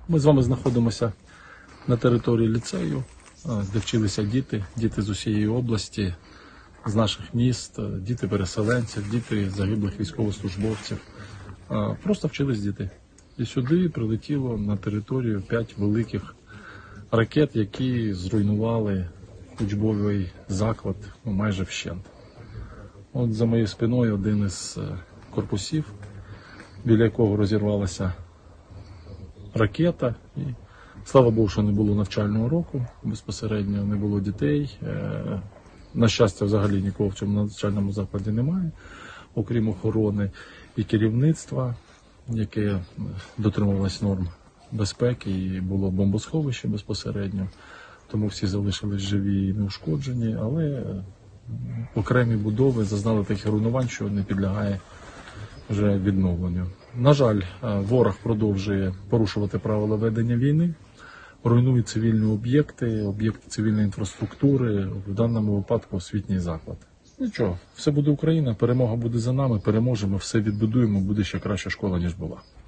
Ми з вами знаходимося на території ліцею, де вчилися діти з усієї області, з наших міст, діти переселенців, діти загиблих військовослужбовців. Просто вчились діти. І сюди прилетіло на територію 5 великих ракет, які зруйнували учбовий заклад майже вщент. От за моєю спиною один із корпусів, біля якого розірвалася ракета. І, слава Богу, що не було навчального року, безпосередньо не було дітей. На щастя, взагалі нікого в цьому навчальному закладі немає, окрім охорони і керівництва, яке дотримувалось норм безпеки, і було бомбосховище безпосередньо, тому всі залишились живі і неушкоджені, але окремі будови зазнали таких руйнувань, що не підлягає вже відновленню. На жаль, ворог продовжує порушувати правила ведення війни, руйнує цивільні об'єкти цивільної інфраструктури, в даному випадку освітній заклад. Нічого, все буде Україна, перемога буде за нами, переможемо, все відбудуємо, буде ще краща школа, ніж була.